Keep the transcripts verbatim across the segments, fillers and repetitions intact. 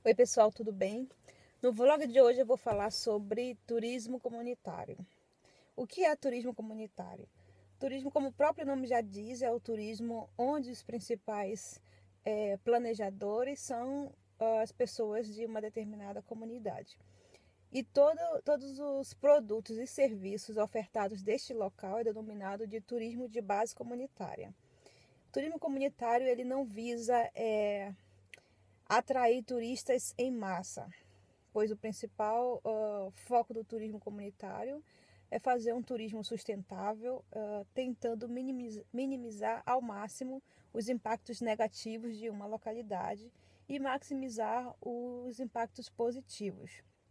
Oi pessoal, tudo bem? No vlog de hoje eu vou falar sobre turismo comunitário. O que é turismo comunitário? Turismo, como o próprio nome já diz, é o turismo onde os principais é, planejadores são uh, as pessoas de uma determinada comunidade. E todo, todos os produtos e serviços ofertados deste local é denominado de turismo de base comunitária. O turismo comunitário ele não visa é, atrair turistas em massa, pois o principal uh, foco do turismo comunitário é fazer um turismo sustentável, uh, tentando minimizar, minimizar ao máximo os impactos negativos de uma localidade e maximizar os impactos positivos.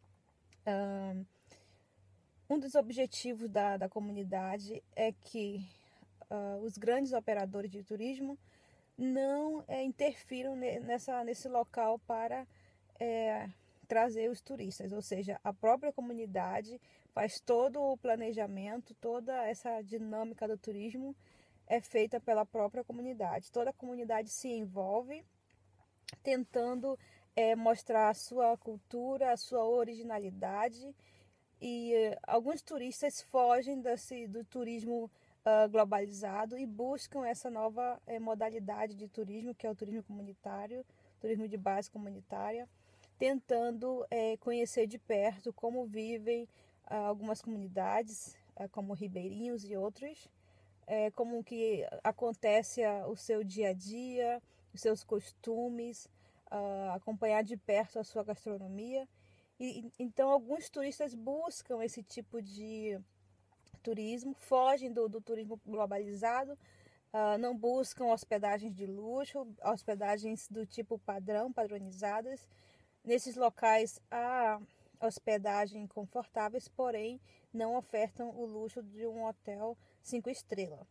Uh, um dos objetivos da, da comunidade é que uh, os grandes operadores de turismo não é, interfiram nessa, nesse local para é, trazer os turistas, ou seja, a própria comunidade faz todo o planejamento, toda essa dinâmica do turismo é feita pela própria comunidade. Toda a comunidade se envolve tentando é, mostrar a sua cultura, a sua originalidade e é, alguns turistas fogem desse, do turismo Uh, globalizado e buscam essa nova eh, modalidade de turismo, que é o turismo comunitário, turismo de base comunitária, tentando eh, conhecer de perto como vivem uh, algumas comunidades, uh, como ribeirinhos e outros, eh, como que acontece uh, o seu dia a dia, os seus costumes, uh, acompanhar de perto a sua gastronomia. E, então, alguns turistas buscam esse tipo de turismo, fogem do, do turismo globalizado, uh, não buscam hospedagens de luxo, hospedagens do tipo padrão, padronizadas. Nesses locais há hospedagem confortáveis, porém não ofertam o luxo de um hotel cinco estrelas.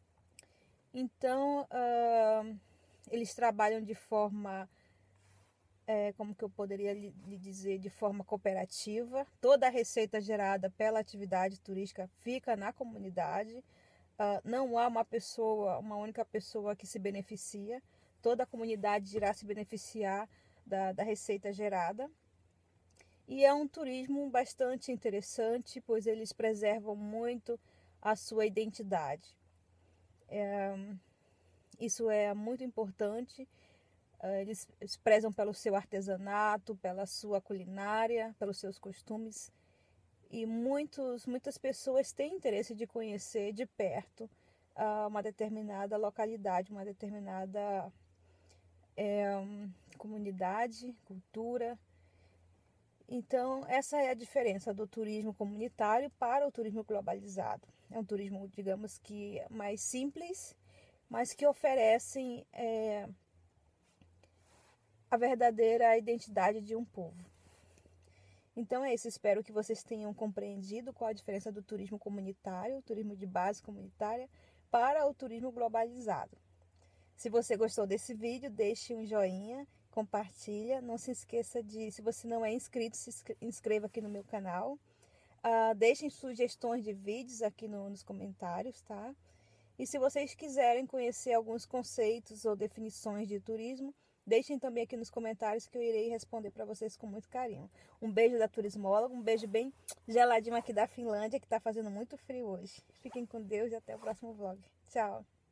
Então, uh, eles trabalham de forma É, como que eu poderia lhe dizer, de forma cooperativa. Toda a receita gerada pela atividade turística fica na comunidade. Uh, não há uma pessoa, uma única pessoa que se beneficia. Toda a comunidade irá se beneficiar da, da receita gerada. E é um turismo bastante interessante, pois eles preservam muito a sua identidade. É, isso é muito importante. Eles prezam pelo seu artesanato, pela sua culinária, pelos seus costumes. E muitos, muitas pessoas têm interesse de conhecer de perto uh, uma determinada localidade, uma determinada é, comunidade, cultura. Então, essa é a diferença do turismo comunitário para o turismo globalizado. É um turismo, digamos que, mais simples, mas que oferecem É, a verdadeira identidade de um povo. Então é isso, espero que vocês tenham compreendido qual a diferença do turismo comunitário, turismo de base comunitária, para o turismo globalizado. Se você gostou desse vídeo, deixe um joinha, compartilha, não se esqueça de, se você não é inscrito, se inscreva aqui no meu canal. Uh, deixem sugestões de vídeos aqui no, nos comentários, tá? E se vocês quiserem conhecer alguns conceitos ou definições de turismo, deixem também aqui nos comentários que eu irei responder para vocês com muito carinho. Um beijo da Turismóloga, um beijo bem geladinho aqui da Finlândia, que está fazendo muito frio hoje. Fiquem com Deus e até o próximo vlog. Tchau!